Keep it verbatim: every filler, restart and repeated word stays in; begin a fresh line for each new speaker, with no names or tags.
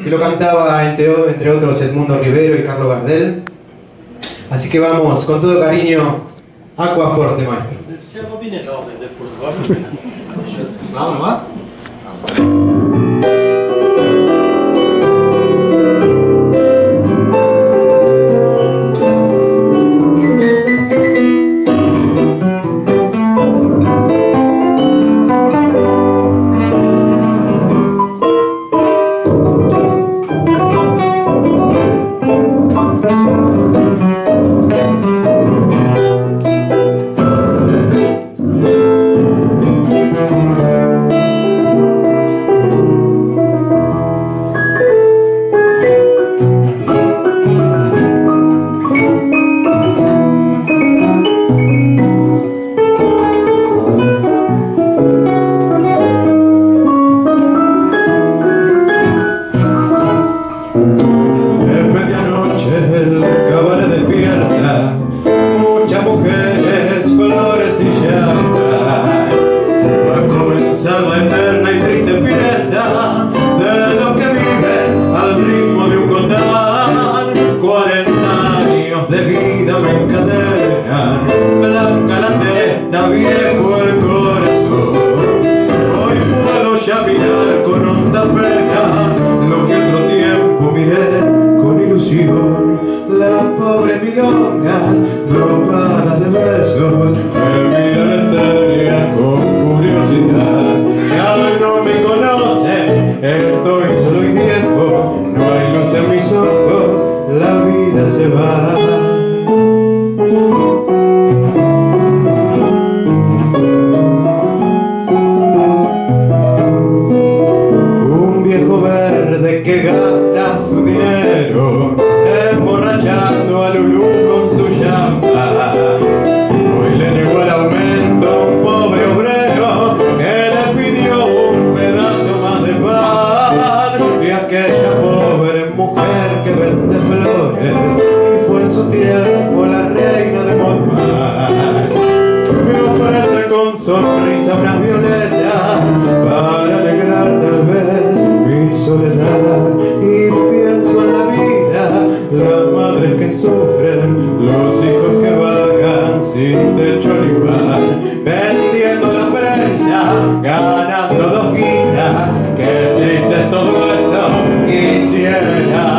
que lo cantaba entre, entre otros Edmundo Rivero y Carlos Gardel. Así que vamos con todo cariño, Acqua Forte, maestro.
Siamo bene il nome del purgatorio.
Vamos, va?
Dopadas de besos, me miran extraña con curiosidad. Ya no me conoce, estoy solo y viejo, no hay luz en mis ojos, la vida se va. Un viejo verde que gasta su dinero emborrachando a Lulú con su llama. Hoy le negó el aumento a un pobre obrero que le pidió un pedazo más de pan. Y aquella pobre mujer que vende flores y fue en su tiempo la reina de Montmar, me ofrece con sonrisa unas violetas para alegrar tal vez mi soledad. Y pienso en la vida, las madres que sufren, los hijos que vagan sin techo ni pan, vendiendo la prensa, ganando dos guitas. Qué triste es todo esto, quisiera